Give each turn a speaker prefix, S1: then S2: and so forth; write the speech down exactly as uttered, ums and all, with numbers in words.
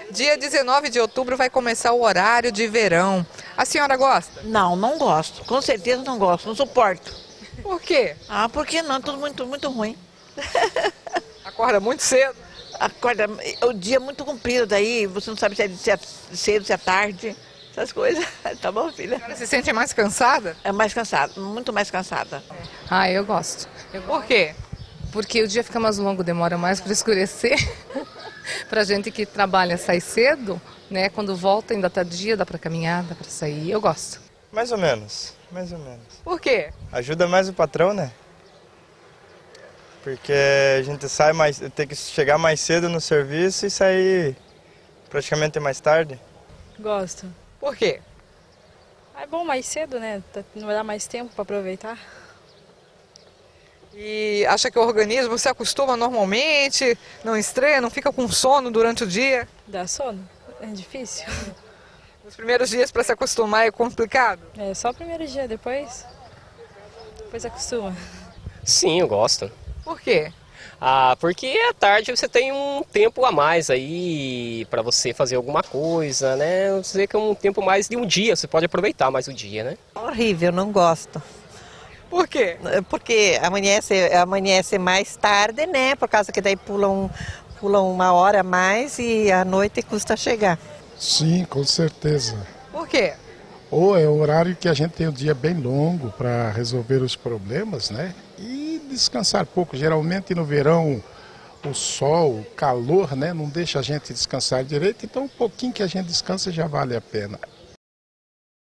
S1: Dia dezenove de outubro vai começar o horário de verão. A senhora gosta?
S2: Não, não gosto. Com certeza não gosto, não suporto.
S1: Por quê?
S2: Ah, por que não? Tudo muito, muito ruim.
S1: Acorda muito cedo?
S2: Acorda, o dia é muito comprido, daí você não sabe se é, se é cedo, se é tarde, essas coisas. Tá bom, filha?
S1: A senhora se sente mais cansada?
S2: É mais cansada, muito mais cansada.
S3: Ah, eu gosto. Eu
S1: Por quê?
S3: Porque o dia fica mais longo, demora mais para escurecer. Pra gente que trabalha, sai cedo, né? Quando volta ainda tá dia, dá para caminhar, dá para sair. Eu gosto.
S4: Mais ou menos, mais ou menos.
S1: Por quê?
S4: Ajuda mais o patrão, né? Porque a gente sai mais, tem que chegar mais cedo no serviço e sair praticamente mais tarde.
S5: Gosto.
S1: Por quê?
S5: É bom mais cedo, né? Não vai dar mais tempo para aproveitar.
S1: E acha que o organismo se acostuma normalmente, não estranha, não fica com sono durante o dia?
S5: Dá sono? É difícil.
S1: Nos primeiros dias para se acostumar é complicado?
S5: É só o primeiro dia, depois, depois acostuma.
S6: Sim, eu gosto.
S1: Por quê?
S6: Ah, porque à tarde você tem um tempo a mais aí para você fazer alguma coisa, né? Eu sei que é um tempo mais de um dia, você pode aproveitar mais o dia, né?
S7: Horrível, não gosto.
S1: Por quê?
S7: Porque amanhece, amanhece mais tarde, né? Por causa que daí pulam, pulam uma hora a mais e à noite custa chegar.
S8: Sim, com certeza.
S1: Por quê?
S8: Ou é o horário que a gente tem um dia bem longo para resolver os problemas, né? E descansar pouco. Geralmente no verão o sol, o calor, né? Não deixa a gente descansar direito, então um pouquinho que a gente descansa já vale a pena.